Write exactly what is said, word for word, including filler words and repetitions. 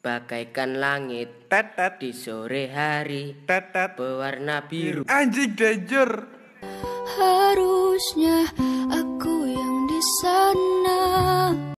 bagaikan langit Tetet di sore hari tetet berwarna biru. anjing danger. Harusnya